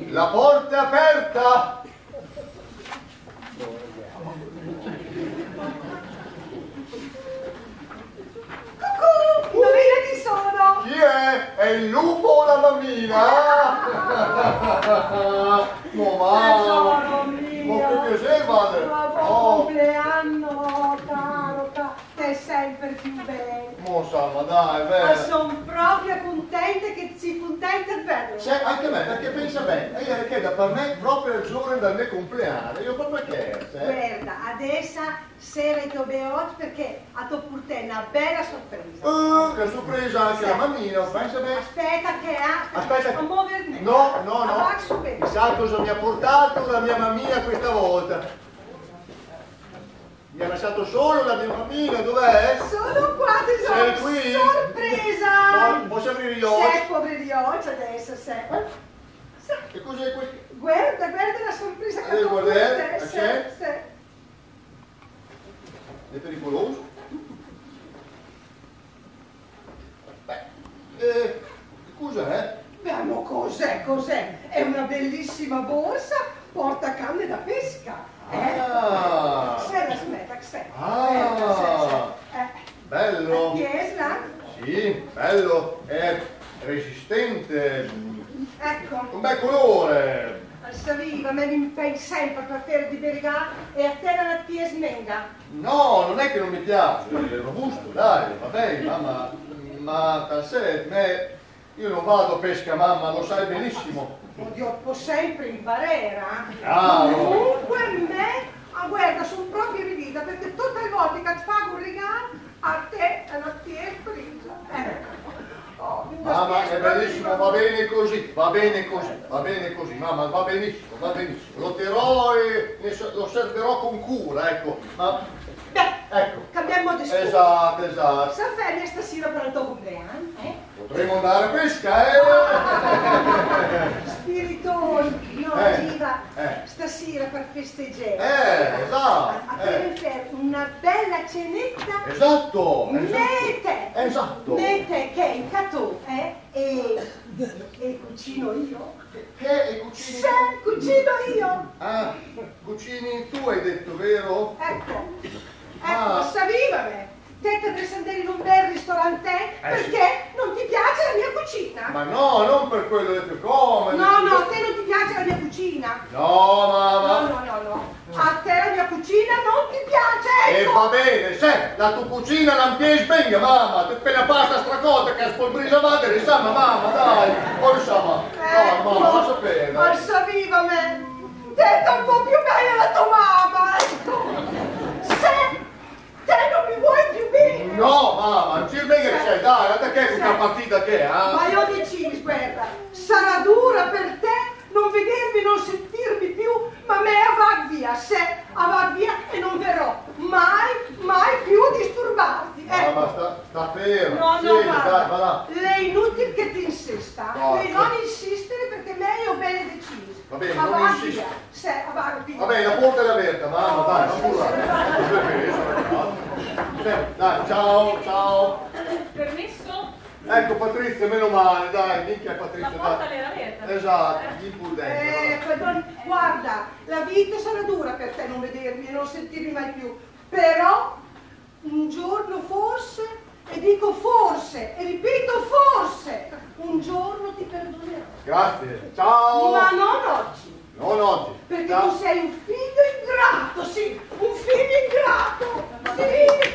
La porta è aperta! Cucù! Indovina chi sono? Chi è? È il lupo o la mammina? Tesoro mio! Ma che piaceva! Buon compleanno, caro, te sempre più bello. Ma dai, Ma beh. sono proprio contenta che si contenta il bello. Sì, anche me, perché pensa bene, che per me proprio il giorno del mio compleanno, io proprio che Guarda, adesso sera ti oggi perché a tu portare una bella sorpresa. Che sorpresa anche la mammina, pensa bene. Aspetta che ha. Aspetta. A muovermi. No. Sa cosa mi ha portato la mia mammina questa volta? Mi ha lasciato solo la mia mammina, dov'è? Sono qua, tesoro. Sei qui? Sorpresa! No, posso aprire gli occhi? Sei poveriocio adesso, sei. Che cos'è questo? Guarda la sorpresa che ho Guarda, per te. c'è? Sì. È pericoloso? Cos'è? Beh, ma cos'è? È una bellissima borsa porta canne da pesca. Aspetta, che sei. Bello. Chiesa? Sì, bello, è resistente. Ecco. Un bel colore. Saliva, me mi impegno sempre per fare di verità e a te la piesmenga. No, non è che non mi piace, è robusto, dai, va bene, mamma, ma da sé, io non vado a pesca, mamma, lo sai benissimo. Oddio, può sempre imparare, Chiaro. Comunque guarda, sono proprio ridita perché tutte le volte che ti fanno un regalo, a te è una piespresa. Mamma, è bellissimo, va bene così, mamma, va benissimo, lo terrò e lo servirò con cura, ecco, ma, ecco. Cambiamo discorso. Esatto. Sa ferie stasera per il tuo compleanno, Potremmo andare a pesca, Spiritoni, no, Giva, stasera per festeggiare. Esatto. A fare una bella cenetta. Esatto. Mete che in catò, e cucino io. Che cucini? Sì, cucino io. Ah, cucini tu hai detto, vero? Ecco, savivame. Te dovresti andare in un bel ristorante perché non ti piace la mia cucina. Ma no, non per quello, ho detto come? No, a te non ti piace la mia cucina. No, mamma. No. A te la mia cucina non ti piace, E ecco. va bene, se la tua cucina non piace bene, mamma, te per la pasta stracota che spolbrisa madre, insomma, mamma, dai, insomma, no, mamma, lo sapere. Ma savivame. Te è un po' più bella la tua mamma, ecco. Se te non mi vuoi più bene. No, mamma, non ci bene che sei, dai, guarda che è questa partita che è, Ma io deciso, guarda, sarà dura per te non vedermi, non sentirmi più, ma me avvar via, avvar via e non verrò mai più a disturbarti. Ma sta fermo. No, sì, guarda, dai, va là. è inutile che ti insista, devi non insistere perché me ho bene deciso. Va bene, non insisto. Avvar via. Va bene, la porta è aperta, mamma, dai, non urlare. Dai, ciao. Permesso? Ecco Patrizia, meno male, dai, minchia Patrizia. La porta era aperta. Esatto, gli pur dentro. Guarda, la vita sarà dura per te non vedermi e non sentirmi mai più, però un giorno forse, e dico forse, e ripeto forse, un giorno ti perdonerò. Grazie, ciao. Ma non oggi. Non oggi. Perché tu sei un figlio ingrato, sì, un figlio ingrato, sì.